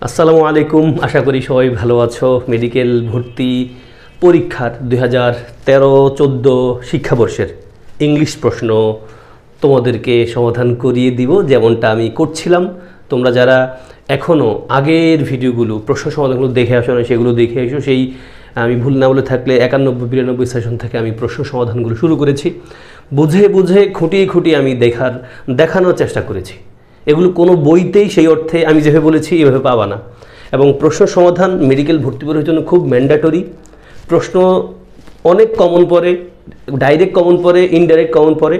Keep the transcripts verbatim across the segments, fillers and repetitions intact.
আসসালামু আলাইকুম, আশা করি সবাই ভালো আছো। মেডিকেল ভর্তি পরীক্ষার দুই হাজার তেরো চোদ্দো শিক্ষাবর্ষের ইংলিশ প্রশ্ন তোমাদেরকে সমাধান করিয়ে দিব, যেমনটা আমি করছিলাম। তোমরা যারা এখনও আগের ভিডিওগুলো প্রশ্ন সমাধানগুলো দেখে আসো না, সেগুলো দেখে এসো। সেই আমি ভুল না বলে থাকলে একানব্বই বিরানব্বই সেশন থেকে আমি প্রশ্ন সমাধানগুলো শুরু করেছি। বুঝে বুঝে খুঁটিয়ে খুঁটিয়ে আমি দেখার দেখানোর চেষ্টা করেছি। এগুলো কোনো বইতেই সেই অর্থে আমি যেভাবে বলেছি এভাবে পাবা না। এবং প্রশ্ন সমাধান মেডিকেল ভর্তি পরীক্ষার জন্য খুব ম্যান্ডেটরি। প্রশ্ন অনেক কমন পড়ে, ডাইরেক্ট কমন পড়ে, ইনডাইরেক্ট কমন পড়ে।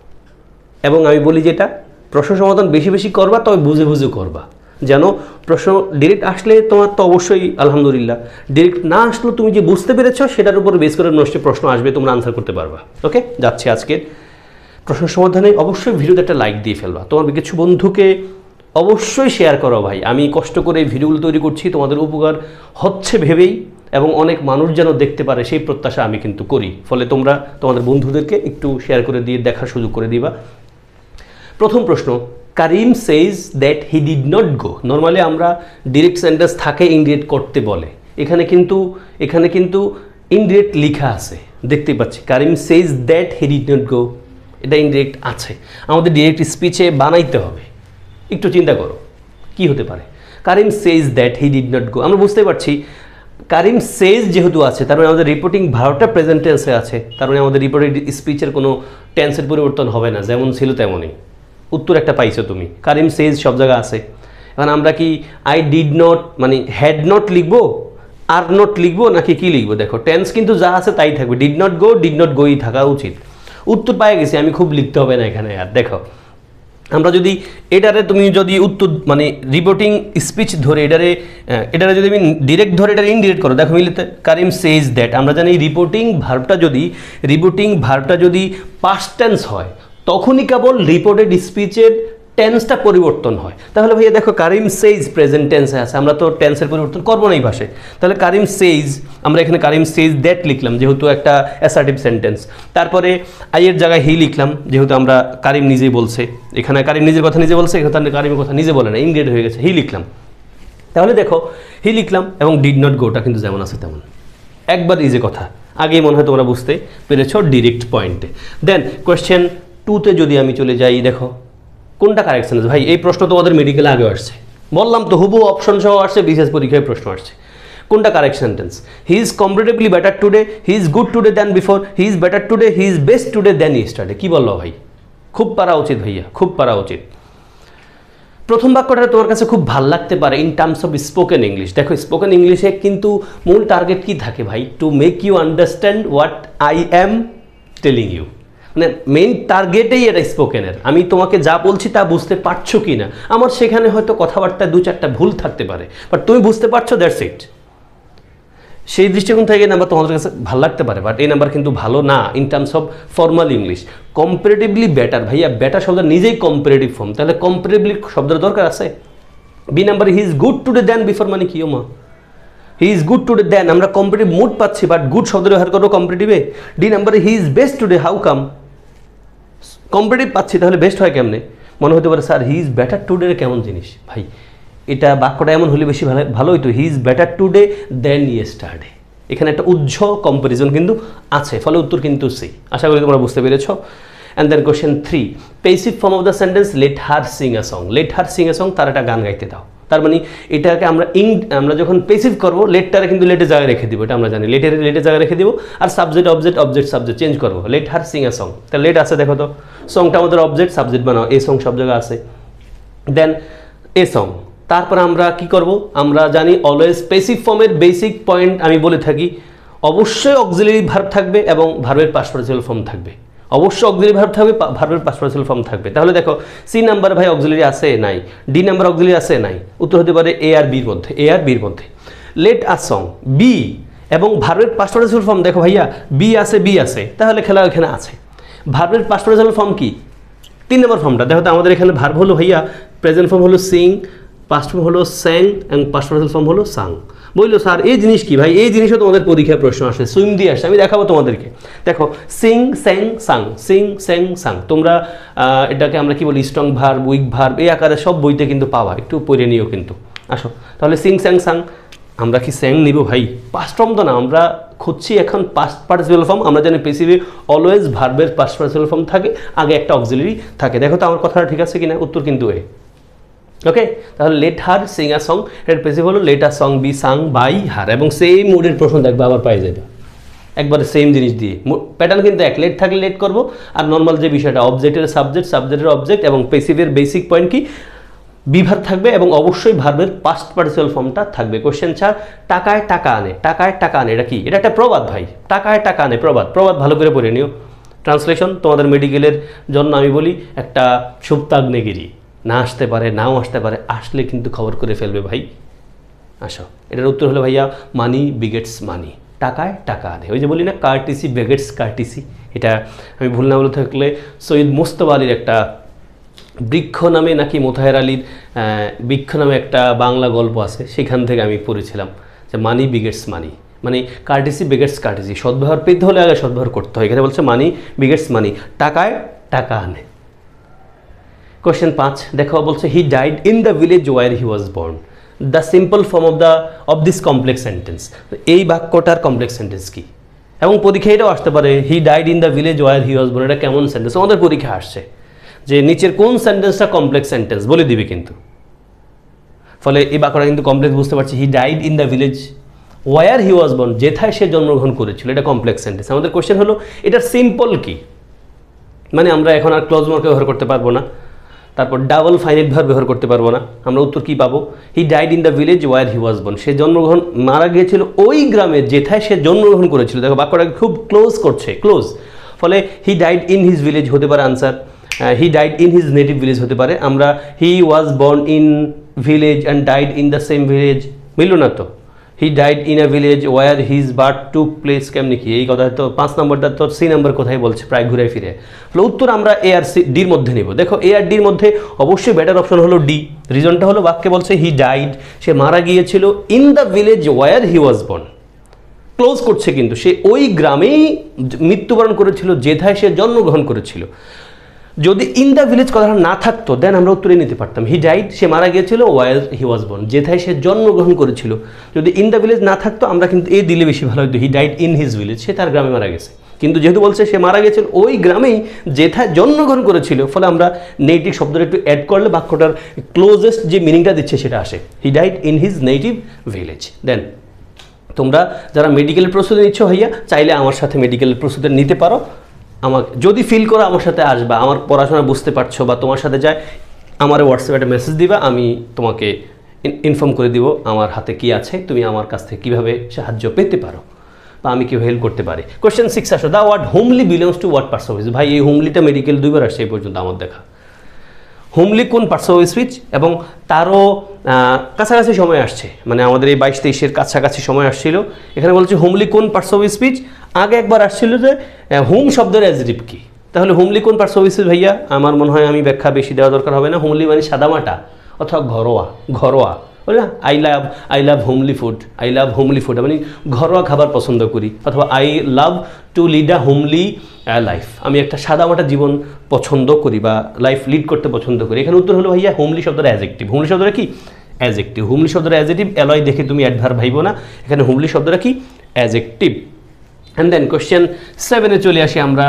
এবং আমি বলি যেটা, প্রশ্ন সমাধান বেশি বেশি করবা, তবে বুঝে বুঝে করবা। যেন প্রশ্ন ডিরেক্ট আসলে তোমার তো অবশ্যই আলহামদুলিল্লাহ, ডিরেক্ট না আসলেও তুমি যে বুঝতে পেরেছ সেটার উপর বেস করে নষ্ট প্রশ্ন আসবে, তোমরা আনসার করতে পারবা। ওকে, যাচ্ছে আজকের প্রশ্ন সমাধানে। অবশ্যই ভিডিওতে একটা লাইক দিয়ে ফেলবা, তোমার কিছু বন্ধুকে অবশ্যই শেয়ার করো। ভাই, আমি কষ্ট করে এই ভিডিওগুলো তৈরি করছি তোমাদের উপকার হচ্ছে ভেবেই, এবং অনেক মানুষ যেন দেখতে পারে সেই প্রত্যাশা আমি কিন্তু করি। ফলে তোমরা তোমাদের বন্ধুদেরকে একটু শেয়ার করে দিয়ে দেখার সুযোগ করে দিবা। প্রথম প্রশ্ন, Karim says that he did not go. Normally আমরা ডিরেক্ট সেন্টেন্স থাকে ইনডিরেক্ট করতে বলে, এখানে কিন্তু এখানে কিন্তু ইনডিরেক্ট লেখা আছে, দেখতেই পাচ্ছি। Karim says that he did not go, এটা ইনডিরেক্ট আছে, আমাদের ডিরেক্ট স্পিচে বানাইতে হবে। একটু চিন্তা করো কি হতে পারে। Karim says that he did not go, আমরা বুঝতে পারছি কারিম সেইজ যেহেতু আছে, তার মানে আমাদের রিপোর্টিং ভার্বটা প্রেজেন্ট টেন্সে আছে, তার মানে আমাদের রিপোর্টিং স্পিচের কোনো টেন্সের পরিবর্তন হবে না, যেমন ছিল তেমনই। উত্তর একটা পাইছো তুমি, কারিম সেইজ সব জায়গায় আছে। এখন আমরা কি আই ডিড নট মানে হ্যাড নট লিখবো, আর নট লিখবো, নাকি কি লিখবো? দেখো টেন্স কিন্তু যা আছে তাই থাকবে, did not go did not গোই থাকা উচিত। উত্তর পাই গেছি আমি, খুব লিখতে হবে না এখানে। আর দেখো আমরা যদি এটারে তুমি যদি উত্তর মানে রিপোর্টিং স্পিচ ধরে এটারে এটারে যদি আমি ডিরেক্ট ধরে এটারে ইনডিরেক্ট করো, দেখো মিলিতে কারিম সেইজ দ্যাট। আমরা জানি রিপোর্টিং ভার্বটা যদি রিপোর্টিং ভার্বটা যদি পাস্ট টেন্স হয়, তখনই কেবল রিপোর্টেড স্পিচের টেন্সটা পরিবর্তন হয়। তাহলে ভাইয়া দেখো কারিম সেইজ প্রেজেন্ট টেন্সে আছে, আমরা তো টেন্সের পরিবর্তন করবো না এই ভাষায়। তাহলে কারিম সেইজ, আমরা এখানে কারিম সেইজ দ্যাট লিখলাম যেহেতু একটা অ্যাসার্টিভ সেন্টেন্স। তারপরে আইয়ের জায়গায় হি লিখলাম যেহেতু আমরা কারিম নিজেই বলছে, এখানে কারিম নিজের কথা নিজে বলছে, এখানে কারিমের কথা নিজে বলে না, ইনডিরেক্ট হয়ে গেছে, হি লিখলাম। তাহলে দেখো হি লিখলাম এবং ডিড নট গোটা কিন্তু যেমন আছে তেমন, একবার ইজি কথা। আগেই মনে হয় তোমরা বুঝতে পেরেছ ডিরেক্ট পয়েন্টে। দেন কোয়েশ্চেন টুতে যদি আমি চলে যাই, দেখো কোনটা কারেক্ট সেন্টেন্স। ভাই এই প্রশ্ন তোমাদের মেডিকেলে আগে আসছে, বললাম তো, হুবু অপশন সহ আসছে, বিশেষ পরীক্ষায় প্রশ্ন আসছে। কোনটা correct sentence? He is comparatively better today, he is good today than before, he is better today, he is best today than yesterday. কি বললো ভাই? খুব পারা উচিত ভাইয়া, খুব পারা উচিত। প্রথম বাক্যটা তোমার কাছে খুব ভাল লাগতে পারে in terms of spoken English. দেখো স্পোকেন ইংলিশে কিন্তু মূল টার্গেট কি থাকে ভাই? To make you understand what I am telling you. মানে মেইন টার্গেটেই এটা স্পোকেনের, আমি তোমাকে যা বলছি তা বুঝতে পারছো কি না। আমার সেখানে হয়তো কথাবার্তায় দু চারটা ভুল থাকতে পারে, বাট তুমি বুঝতে পারছো, দ্যাটস ইট। সেই দৃষ্টিকোণ থেকে এই নাম্বার তোমাদের কাছে ভালো লাগতে পারে, বাট এই নাম্বার কিন্তু ভালো না in terms of formal English. Comparatively better, ভাইয়া বেটার শব্দ নিজেই কম্পারেটিভ ফর্ম, তাহলে কম্পারেটিভলি শব্দের দরকার আছে। B number he is good today than before, মানে কি ও মা? He is good today than, আমরা কম্পারেটিভ মুড পাচ্ছি, বাট গুড শব্দ ব্যবহার করবো কম্পারেটিভে। ডি নাম্বারে he is best today, how come? Comparative পাচ্ছি, তাহলে বেস্ট হয় কেমনে? মনে হতে পারে sir he is better today কেমন জিনিস? ভাই এটা বাক্যটা এমন হলে বেশি ভালো ভালো হইতো, he is better today then yesterday. এখানে একটা উজ্জ্বল কম্পারিজন কিন্তু আছে, ফলে উত্তর কিন্তু সি। আশা করি তোমরা বুঝতে পেরেছ। And then question three, passive form of the sentence let her sing a song. Let her sing a song, তার একটা গান গাইতে দাও। তার মানে এটাকে আমরা ইং আমরা যখন পেসিভ করবো, লেটটারে কিন্তু লেটের জায়গায় রেখে দিব, এটা আমরা জানি। লেটের লেটের জায়গায় রেখে দিব, আর subject object object subject change করবো। Let her sing a song, তাহলে লেট আছে, দেখো তো সংটা আমাদের অবজেক্ট, সাবজেক্ট বানাও, এ সং সব জায়গায় আছে। দেন এ সং, তারপরে আমরা কি করব? আমরা জানি অলওয়েজ পেসিভ ফর্মের বেসিক পয়েন্ট আমি বলে থাকি, অবশ্যই অক্সিলারি ভার্ব থাকবে এবং ভার্বের পাস্ট পার্টিসিপাল ফর্ম থাকবে। অবশ্যই অক্সিলারি ভার্ব থাকবে, ভার্বের পাস্ট পার্টিসিপাল ফর্ম থাকবে। তাহলে দেখো সি নাম্বার ভাই অক্সিলারি আছে নাই, ডি নাম্বার অক্সিলারি আছে নাই, উত্তর হতে পারে এ আর বির মধ্যে, এ আর বির মধ্যে। লেট আ সং, বি এবং ভার্বের পাস্ট পার্টিসিপাল ফর্ম, দেখো ভাইয়া বি আছে, বি আছে, তাহলে খেলা এখানে আছে। ভার্বের পাস্ট পার্টিসিপাল ফর্ম কি? তিন নম্বর ফর্মটা দেখো তো, আমাদের এখানে ভার্ব হলো ভাইয়া, প্রেজেন্ট ফর্ম হলো সিং, পাস্ট ফর্ম হলো স্যাং এবং পাস্ট পার্টিসিপাল ফর্ম হলো সাং। বললো স্যার এই জিনিস কি? ভাই এই জিনিসও তোমাদের পরীক্ষায় প্রশ্ন আসে, সুইম দিয়ে আসে, আমি দেখাবো তোমাদেরকে। দেখো সিং স্যাং সাং, সিং স্যাং সাং, তোমরা এটাকে আমরা কি বলি স্ট্রং ভার্ব, উইক ভার্ব, এই আকারে সব বইতে কিন্তু পাওয়া, একটু পড়ে নিও কিন্তু। আসো তাহলে সিং স্যাং সাং, আমরা কি স্যাং নিব ভাই? পাস্ট ফর্ম তো না, আমরা খুঁজছি এখন পাস্ট পার্টিসিপাল ফর্ম। আমরা জানি পেসিভে অলওয়েজ ভার্বের পাস্ট পার্টিসিপাল ফর্ম থাকে, আগে একটা অক্সিলারি থাকে। দেখো তো আমার কথাটা ঠিক আছে কিনা, উত্তর কিন্তু এ। ওকে, তাহলে let her sing a song, এর পেসিভ হলো let a song be sung by her, এবং সেম মুডের প্রশ্ন দেখবে আবার পাই যাবে একবারে সেম জিনিস দিয়ে। প্যাটার্ন কিন্তু এক, লেট থাকলে লেট করবো, আর নর্মাল যে বিষয়টা অবজেক্টের সাবজেক্ট, সাবজেক্টের অবজেক্ট, এবং পেসিভের বেসিক পয়েন্ট কি, বিভার থাকবে এবং অবশ্যই ভার্বের পাস্ট পার্টিসিপাল ফর্মটা থাকবে। কোশ্চেন চার, টাকায় টাকা আনে, টাকায় টাকা আনে এটা কি? এটা একটা প্রবাদ ভাই, টাকায় টাকা আনে প্রবাদ। প্রবাদ ভালো করে পড়ে নিও। ট্রান্সলেশন তোমাদের মেডিকেলের জন্য আমি বলি একটা সুপ্তাগ্নেগিরি, না আসতে পারে, নাও আসতে পারে, আসলে কিন্তু খবর করে ফেলবে ভাই। আসো, এটার উত্তর হলো ভাইয়া মানি বিগেটস মানি, টাকায় টাকা আনে। ওই যে বলি না কার্টিসি বেগেটস কার্টিসি, এটা আমি ভুল না বলে থাকলে সৈয়দ মোস্তফা আলীর একটা বৃক্ষ নামে নাকি মোতাহের আলীর বৃক্ষ নামে একটা বাংলা গল্প আছে, সেখান থেকে আমি পড়েছিলাম যে মানি বিগেটস মানি, মানে কার্টিসি বেগেটস কার্টিসি, সদ্ব্যবহার পেতে হলে আগে সদ্ব্যবহার করতে হয়। এখানে বলছে মানি বিগেটস মানি, টাকায় টাকা আনে। কোশ্চেন পাঁচ দেখো, বলছে he died in the village where he was born, the simple form of the of this complex sentence. এই বাক্যটার কমপ্লেক্স সেন্টেন্স কি? এবং পরীক্ষায় এটাও আসতে পারে, he died in the village where he was born, এটা কেমন সেন্টেন্স? আমাদের পরীক্ষা আসছে যে নিচের কোন সেন্টেন্সটা কমপ্লেক্স সেন্টেন্স বলে দিবে কিন্তু। ফলে এই বাক্যটা কিন্তু কমপ্লেক্স, বুঝতে পারছি। He died in the village where he was born, যেথায় সে জন্মগ্রহণ করেছিল, এটা কমপ্লেক্স সেন্টেন্স। আমাদের কোশ্চেন হলো এটার সিম্পল কি? মানে আমরা এখন আর ক্লজ মার্ক ব্যবহার করতে পারবো না, তারপর ডাবল ফাইনাইট ভার্ব ব্যবহার করতে পারবো না। আমরা উত্তর কি পাবো? He died in the village where he was born, সে জন্মগ্রহণ মারা গিয়েছিল ওই গ্রামে যেথায় সে জন্মগ্রহণ করেছিল। দেখো বাক্যটাকে খুব ক্লোজ করছে, ক্লোজ। ফলে he died in his village হতে পারে answer, he died in his native village হতে পারে। আমরা he was born in village and died in the same village, মিলল না তো? He died in a village where his birth took place, কেমনি কি? এই কথা তো পাঁচ নম্বরটা তো সি নম্বর কোথায় বলছে, প্রায় ঘুরে ফিরে। ফলে উত্তর আমরা এ আর সি ডির মধ্যে নেব। দেখো এ আর ডির মধ্যে অবশ্যই বেটার অপশন হলো ডি। রিজনটা হলো বাক্যে বলছে হি ডাইড, সে মারা গিয়েছিল, in the village where he was born, close করছে কিন্তু, সে ওই গ্রামেই মৃত্যুবরণ করেছিল যেথায় সে জন্মগ্রহণ করেছিল। যদি ইন দ্য ভিলেজ কথাটা না থাকতো দেন আমরা উত্তরে নিতে পারতাম হি ডাইড, সে মারা গিয়েছিল, ওয়ার হি ওয়াজ বর্ন, যেথায় সে জন্মগ্রহণ করেছিল। যদি ইন দ্য ভিলেজ না থাকতো আমরা কিন্তু এ দিলে বেশি ভালো হতো, he died in his village, সে তার গ্রামে মারা গেছে। কিন্তু যেহেতু বলছে সে মারা গেছিল ওই গ্রামেই যেথায় জন্মগ্রহণ করেছিল, ফলে আমরা নেটিভ শব্দটা একটু অ্যাড করলে বাক্যটার ক্লোজেস্ট যে মিনিংটা দিচ্ছে সেটা আসে, he died in his native village. Then তোমরা যারা মেডিকেলের প্রস্তুতি নিচ্ছ ভাইয়া, চাইলে আমার সাথে মেডিকেলের প্রস্তুতি নিতে পারো। আমাকে যদি ফিল করো আমার সাথে আসবা, আমার পড়াশোনা বুঝতে পারছো বা তোমার সাথে যায়, আমার হোয়াটসঅ্যাপে একটা মেসেজ দিবা, আমি তোমাকে ইনফর্ম করে দিব আমার হাতে কি আছে, তুমি আমার কাছ থেকে কীভাবে সাহায্য পেতে পারো বা আমি কীভাবে হেল্প করতে পারি। কোয়েশ্চেন সিক্স আসো, the word homely belongs to what parts of speech. ভাই এই হোমলিটা মেডিকেল দুইবার আসছে এই পর্যন্ত আমার দেখা। হোমলি কোন পার্টস অফ স্পিচ, এবং তারও কাছাকাছি সময় আসছে, মানে আমাদের এই বাইশ তেইশের কাছাকাছি সময় আসছিল। এখানে বলছে হোমলি কোন পার্টস অফ স্পিচ। আগে একবার আসছিল যে হোম শব্দের অ্যাডজেক্টিভ কি, তাহলে হোমলি কোন পার্টস অফ স্পিচ ভাইয়া, আমার মনে হয় আমি ব্যাখ্যা বেশি দেওয়া দরকার হবে না। হোমলি মানে সাদামাটা অথবা ঘরোয়া, ঘরোয়া বলে না, I love I love homely food, I love homely food মানে ঘরোয়া খাবার পছন্দ করি, অথবা I love to lead a homely life, আমি একটা সাদামাটা জীবন পছন্দ করি বা লাইফ লিড করতে পছন্দ করি। এখানে উত্তর হলো ভাইয়া হোমলি শব্দের অ্যাডজেক্টিভ। হোমলি শব্দটা কি? অ্যাডজেক্টিভ। হোমলি শব্দের অ্যাডজেক্টিভ অ্যালয় দেখে তুমি অ্যাডভার্ব ভাইবো না, এখানে হোমলি শব্দটা কি? অ্যাডজেক্টিভ। অ্যান্ড দেন কোয়েশ্চেন সেভেনে চলে আসি আমরা,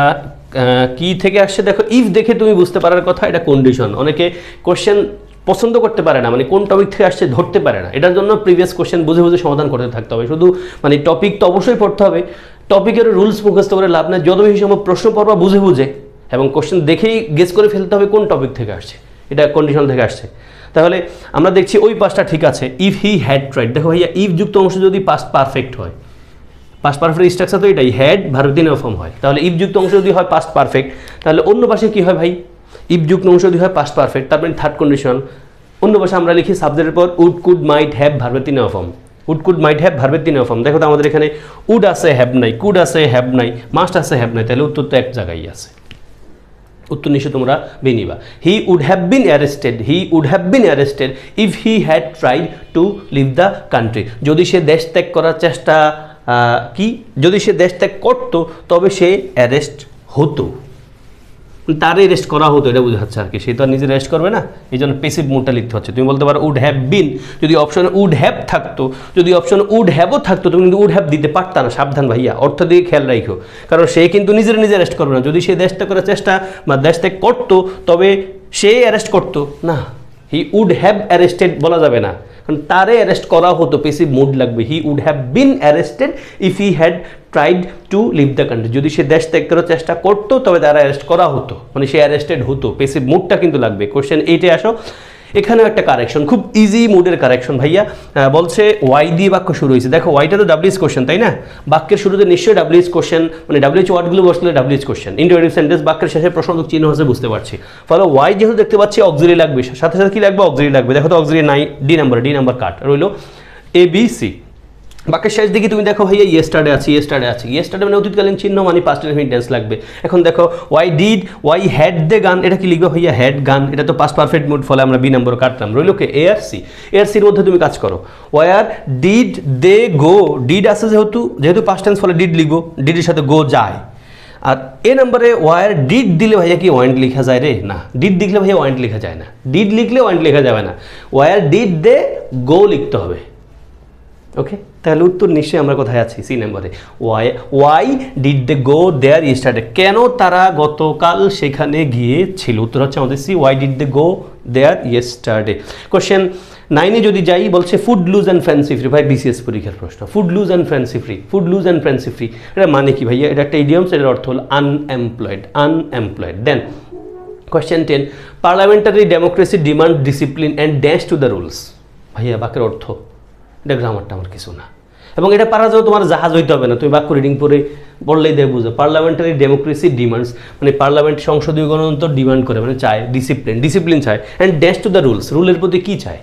কি থেকে আসছে দেখো, ইফ দেখে তুমি বুঝতে পারার কথা, এটা কন্ডিশন। অনেকে কোয়েশ্চেন পছন্দ করতে পারে না, মানে কোন টপিক থেকে আসছে ধরতে পারে না, এটার জন্য প্রিভিয়াস কোয়েশ্চেন বুঝে বুঝে সমাধান করতে থাকতে হবে। শুধু মানে টপিক তো অবশ্যই পড়তে হবে, টপিকের রুলস মুখস্থ করে লাভ নেই, যত বেশি সম্ভব প্রশ্ন পড়বা বুঝে বুঝে এবং কোয়েশ্চেন দেখেই গেস করে ফেলতে হবে কোন টপিক থেকে আসছে, এটা কন্ডিশন থেকে আসছে। তাহলে আমরা দেখছি ওই পাঁচটা ঠিক আছে। ইফ হি হ্যাড ট্রাইড, দেখো ভাইয়া ইফ যুক্ত অংশ যদি পাস্ট পারফেক্ট হয়, পাস্ট পারফেক্ট স্ট্রাকচার তো এটাই, হ্যাড ভার্ব দিয়ে ফর্ম হয়, তাহলে ইফ যুক্ত অংশ যদি হয় পাস্ট পারফেক্ট, তাহলে অন্য পাশে কি হয় ভাই? ইফ যুক্ত অংশ যদি হয় পাস্ট পারফেক্ট, তারপরে থার্ড কন্ডিশন, অন্য পাশে আমরা লিখি সাবজেক্টের পর উড কুড মাইট হ্যাভ ভার্বের তিন ফর্ম, উড কুড মাইট হ্যাভ ভার্বের তিন ফর্ম। দেখো তো আমাদের এখানে উড আছে হ্যাভ নাই, কুড আছে হ্যাভ নাই, মাস্ট আছে হ্যাভ নাই, তাহলে উত্তর তো এক জায়গায় আছে। উত্তর নিশ্চয় তোমরা বেনিবা। He would have been arrested, he would have been arrested if he had tried to leave the country, যদি সে দেশ ত্যাগ করার চেষ্টা কি, যদি সে দেশ ত্যাগ করতো তবে সে অ্যারেস্ট হতো। তারে রেস্ট করা হতো, এটা বোঝাচ্ছে আর কি। সে তো আর নিজে রেস্ট করবে না, এই জন্য পেসিভ মুডটা লিখতে হচ্ছে। তুমি বলতে পারো উড হ্যাভ বিন, যদি অপশনে উড হ্যাভ থাকতো, যদি অপশনে উড হ্যাভও থাকতো, তুমি কিন্তু উড হ্যাভ দিতে পারতা না। সাবধান ভাইয়া, অর্থ দিয়ে খেয়াল রাখো, কারণ সে কিন্তু নিজের নিজে রেস্ট করবে না। যদি সে দেশটা করার চেষ্টা বা দেশ ত্যাগ করতো, তবে সে অ্যারেস্ট করতো না। হি উড হ্যাভ অ্যারেস্টেড বলা যাবে না, কারণ তারে অ্যারেস্ট করা হতো, পেসিভ মুড লাগবে। He would have been arrested if he had tried to leave the country. যদি সে দেশ ত্যাগ করার চেষ্টা করতো, তবে তারা অ্যারেস্ট করা হতো, মানে সে অ্যারেস্টেড হতো। পেসিভ মুডটা কিন্তু লাগবে। কোশ্চেন এইটে আসো, এখানেও একটা কারেকশন, খুব ইজি মুডের কারেকশন ভাইয়া। বলছে ওয়াই দিয়ে বাক্য শুরু হয়েছে। দেখো ওয়াইটা তো ডাব্লিউএস কোশ্চেন, তাই না? বাক্যের শুরুতে নিশ্চয়ই ডাব্লিউএস কোশ্চেন, মানে ডাব্লিউএইচ ওয়ার্ডগুলো বসলে ডাব্লিউএস কোশ্চেন। ইন্টারোগেটিভ সেন্টেন্স, বাক্যের শেষে প্রশ্নবোধক চিহ্ন আছে, বুঝতে পারছি। ফলে ওয়াই যেহেতু দেখতে পাচ্ছি অক্সিলারি লাগবে, সাথে সাথে কি লাগবে? অক্সিলারি লাগবে। দেখো তো অক্সিলারি নাই, D number, D number cut রইলো এ বি সি। বাক্যের শেষ দিকে তুমি দেখো ভাইয়া ইয়েস্টারডে আছে, ইয়েস্টারডে আছে। ইয়েস্টারডে মানে অতীতকালীন চিহ্ন, মানে পাস্ট ইনফিনিট লাগবে। এখন দেখো why did, why had they gone, এটা কি লিখবে ভাইয়া? হ্যাড গান, এটা তো পাস্ট পারফেক্ট মুড, ফলে আমরা বি নম্বর কাটলাম। রইল কে? এ আর সি। এ আর সির মধ্যে তুমি কাজ করো। Where did they go, did আছে যেহেতু, যেহেতু পাস্ট টেন্স, ফলে ডিড লিখবো, ডিডের সাথে গো যায়। আর এ নম্বরে ওয়ার ডিড দিলে ভাইয়া কি ওয়ান্ট লেখা যায় রে? না, ডিড লিখলে ভাইয়া ওয়ান্ট লেখা যায় না। ডিড লিখলে ওয়ান্ট লেখা যাবে না, ওয়ার ডিড দে গো লিখতে হবে। ওকে, তাহলে উত্তর নিশ্চয়ই আমরা কোথায় আছি? সি নম্বরে। Why why did they go there yesterday, কেন তারা গতকাল সেখানে গিয়েছিল? উত্তর হচ্ছে আমাদের C, why did they go there yesterday. Question নাইনে যদি যাই, বলছে footloose and fancy free. ভাই বিসিএস পরীক্ষার প্রশ্ন, footloose and fancy free. Footloose and fancy free এটা মানে কি ভাইয়া? এটা একটা ইডিয়মস, এটার অর্থ হলো unemployed, unemployed. Then question ten, parliamentary democracy demand discipline and dash to the rules. ভাইয়া বাক্যের অর্থ, এটা গ্রামারটা আমার কিছু না, এবং এটা পারা যাও তোমার জাহাজ হইতে হবে না, তুমি বাক্য রিডিং পরে পড়লেই দেয় বুঝো। পার্লামেন্টারি ডেমোক্রেসি ডিমান্ডস, মানে পার্লামেন্ট সংসদীয় গণতন্ত্র ডিমান্ড করে, মানে চায় ডিসিপ্লিন, ডিসিপ্লিন চায়। And dash to the rules, রুলের প্রতি কি চায়?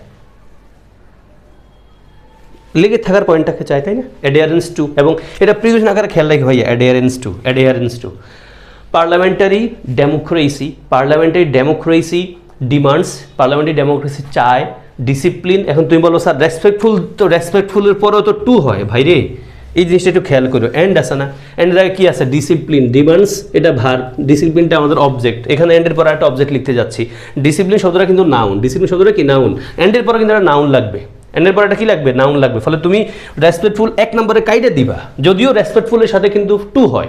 লেগে থাকার পয়েন্টটাকে চায়, তাই না? অ্যাডিয়ারেন্স টু, এবং এটা প্রিভিয়াস আকারে খেয়াল রাখি ভাইয়া, adherence to, adherence to. Parliamentary democracy, parliamentary democracy demands, parliamentary democracy চায় ডিসিপ্লিন। এখন তুমি বলো স্যার রেসপেক্টফুল, তো রেসপেক্টফুলের পরেও তো টু হয় ভাই রে, এই জিনিসটা একটু খেয়াল করো। অ্যান্ড আছে না, অ্যান্ডের আগে কি আছে? ডিসিপ্লিন। ডিমান্ডস এটা ভার, ডিসিপ্লিনটা আমাদের অবজেক্ট। এখানে অ্যান্ডের পরে একটা অবজেক্ট লিখতে যাচ্ছি। ডিসিপ্লিন শব্দটা কিন্তু নাউন, ডিসিপ্লিন শব্দটা কি? নাউন। অ্যান্ডের পরে কিন্তু একটা নাউন লাগবে, অ্যান্ডের পরে একটা কি লাগবে? নাউন লাগবে। ফলে তুমি রেসপেক্টফুল এক নম্বরে কাইডে দিবা, যদিও রেসপেক্টফুলের সাথে কিন্তু টু হয়।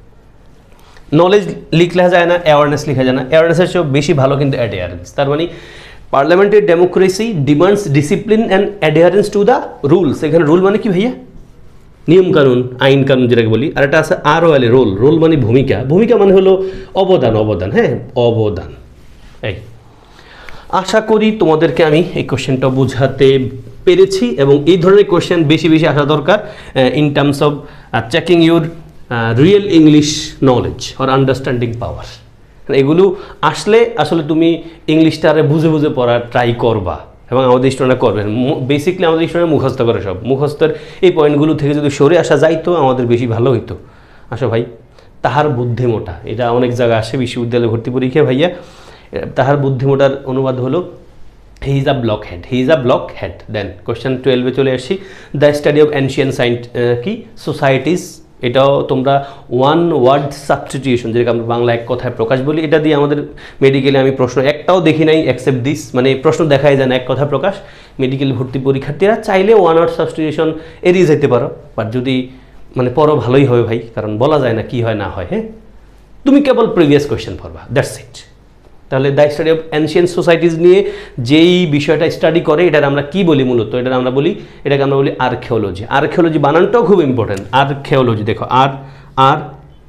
নলেজ লিখলে যায় না, অ্যাওয়ারনেস লিখা যায় না, অ্যাওয়ারনেসের চেয়েও বেশি ভালো কিন্তু অ্যাডিয়ারেন্স। তার মানে parliamentary democracy demands discipline and adherence to the rules. এখানে রুল মানে কি ভাইয়া? নিয়ম কানুন, আইন কানুন যেটাকে বলি। আর এটা আছে আর ও এল এ, রোল। রোল মানে ভূমিকা, ভূমিকা মানে হলো অবদান, অবদান, হ্যাঁ অবদান। এই আশা করি তোমাদেরকে আমি এই কোশ্চেনটা বোঝাতে পেরেছি, এবং এই ধরনের কোশ্চেন বেশি বেশি আসা দরকার in terms of checking your real English knowledge or understanding power. এগুলো আসলে আসলে তুমি ইংলিশটারে বুঝে বুঝে পড়ার ট্রাই করবা, এবং আমাদের স্টুডেন্টরা করবেন। বেসিকলি আমাদের স্টুডেন্ট মুখস্থ করে সব, মুখস্থের এই পয়েন্টগুলো থেকে যদি সরে আসা যাইতো আমাদের বেশি ভালো হইতো। আসো ভাই, তাহার বুদ্ধিমোটা, এটা অনেক জায়গায় আসে বিশ্ববিদ্যালয়ে ভর্তি পরীক্ষা ভাইয়া। তাহার বুদ্ধিমোটার অনুবাদ হলো he is a block head, he is a block head. Then question টুয়েলভে চলে আসি, দ্য স্টাডি অফ এনশিয়েন্ট সাইন্ট কি সোসাইটিস। এটাও তোমরা ওয়ান ওয়ার্ড সাবস্টিটিউশন, যেটাকে আমরা বাংলা এক কথায় প্রকাশ বলি, এটা দিয়ে আমাদের মেডিকেলে আমি প্রশ্ন একটাও দেখি নাই অ্যাকসেপ্ট দিস, মানে প্রশ্ন দেখাই যায় না এক কথা প্রকাশ। মেডিকেল ভর্তি পরীক্ষার্থীরা চাইলে ওয়ান ওয়ার্ড সাবস্টিটিউশন এড়িয়ে যেতে পারো, বাট যদি মানে পড়ো ভালোই হবে ভাই, কারণ বলা যায় না কি হয় না হয়। হ্যাঁ, তুমি কেবল প্রিভিয়াস কোয়েশ্চেন পড়বা, দ্যাটস ইট। তাহলে the study of ancient societies নিয়ে যেই বিষয়টা স্টাডি করে, এটার আমরা কি বলি মূলত? এটার আমরা বলি, এটাকে আমরা বলি আর্কিওলজি। আর্কিওলজি বানানটাও খুব ইম্পর্টেন্ট, আর্কিওলজি। দেখো আর আর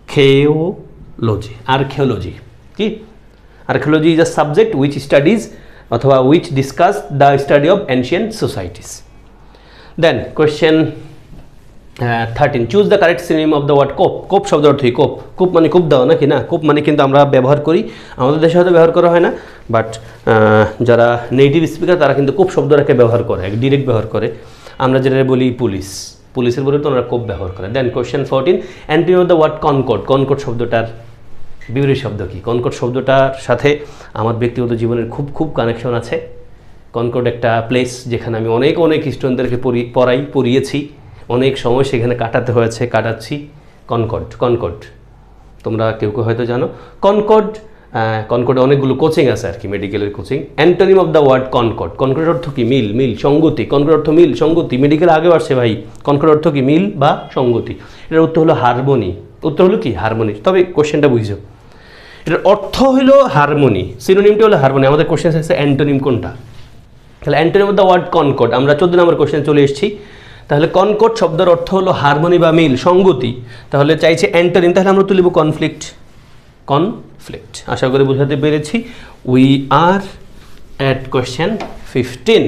খেওলজি, আর্কিওলজি কি? Archaeology is a subject which studies অথবা which discuss the study of ancient societies. Then question thirteen, choose the correct synonym of the word cope. Cope শব্দ অর্থ কি? কোপ, কোপ মানে কোপ দেওয়া নাকি না? কোপ মানে কিন্তু আমরা ব্যবহার করি, আমাদের দেশে হয়তো ব্যবহার করা হয় না, বাট যারা নেটিভ স্পিকার তারা কিন্তু কোপ শব্দটাকে ব্যবহার করে, ডিরেক্ট ব্যবহার করে। আমরা যেটা বলি পুলিশ, পুলিশের বলে তো আমরা কোপ ব্যবহার করে। Then question fourteen, antonym of the word concord. Concord শব্দটার বিপরীত শব্দ কি? কনকর্ড শব্দটার সাথে আমার ব্যক্তিগত জীবনের খুব খুব কানেকশন আছে। কনকর্ড একটা প্লেস যেখানে আমি অনেক অনেক স্টুডেন্টদেরকে পড়ি পড়াই পড়িয়েছি, অনেক সময় সেখানে কাটাতে হয়েছে, কাটাচ্ছি। কনকর্ড, কনকর্ড তোমরা কেউ কেউ হয়তো জানো। কনকর্ড কনকর্ডে অনেকগুলো কোচিং আছে আর কি, মেডিকেলের coaching. Antonym of the word concord, কনকর্ডের অর্থ কি? মিল, মিল, সঙ্গতি। কনকর্ড অর্থ মিল, সঙ্গতি, মেডিকেল আগেও আসছে ভাই। কনকর্ড অর্থ কি? মিল বা সঙ্গতি। এটার উত্তর হলো হারমোনি। উত্তর হলো কি? হারমোনি। তবে কোশ্চেনটা বুঝছো, এটার অর্থ হলো হারমোনি, সিনোনিমটা হলো হারমোনি। আমাদের কোশ্চেন আছে অ্যান্টোনিম কোনটা, তাহলে antonym of the word concord. আমরা চোদ্দ নম্বর কোশ্চেন চলে এসেছি। তাহলে কনকর্ড শব্দের অর্থ হলো হারমোনি বা মিল, সঙ্গতি। তাহলে চাইছে অ্যান্টোনিম, তাহলে আমরা তুলব কনফ্লিক্ট, কনফ্লিক্ট। আশা করি বোঝাতে পেরেছি। We are at question fifteen.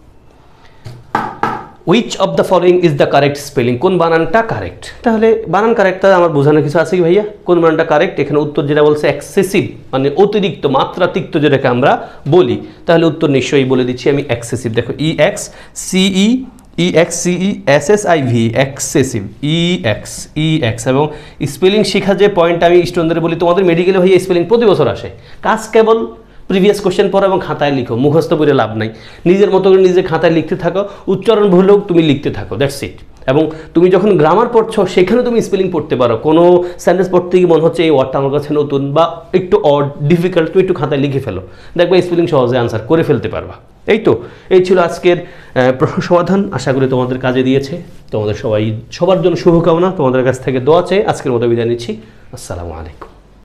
Which of the following is the correct spelling, কোন বানানটা কারেক্ট? তাহলে বানান কারেক্ট, তাহলে আমার বোঝানোর কিছু আছে কি ভাইয়া? কোন বানানটা কারেক্ট? এখানে উত্তর যেটা বলছে এক্সেসিভ, মানে অতিরিক্ত, মাত্রাতিরিক্ত যেটাকে আমরা বলি, তাহলে উত্তর নিশ্চয়ই বলে দিচ্ছি আমি, এক্সেসিভ। দেখো E X C E, E X C E S S I V, excessive, E X E X. এবং স্পেলিং শেখা যে পয়েন্ট আমি স্টুডেন্টদের বলি, তোমাদের মেডিকেলে ভাইয়া স্পেলিং প্রতি বছর আসে, কাজ কেবল প্রিভিয়াস কোশ্চেন পড়ো এবং খাতায় লিখো, মুখস্থ করে লাভ নাই। নিজের মতো করে নিজে খাতায় লিখতে থাকো, উচ্চারণ ভুল হোক তুমি লিখতে থাকো, দ্যাটস ইট। এবং তুমি যখন গ্রামার পড়ছো সেখানে তুমি স্পেলিং পড়তে পারো, কোনো সেন্টেন্স পড়তে গিয়ে মনে হচ্ছে এই ওয়ার্ডটা আমার কাছে নতুন বা একটু অড, ডিফিকাল্ট, তুমি একটু খাতায় লিখে ফেলো, দেখবে স্পেলিং সহজে আনসার করে ফেলতে পারবা। এই তো, এই ছিল আজকের প্রশ্ন সমাধান। আশা করি তোমাদের কাজে দিয়েছে। তোমাদের সবাই, সবার জন্য শুভকামনা, তোমাদের কাছ থেকে দোয়া চেয়ে আজকের মতো বিদায় নিচ্ছি। আসসালামু আলাইকুম।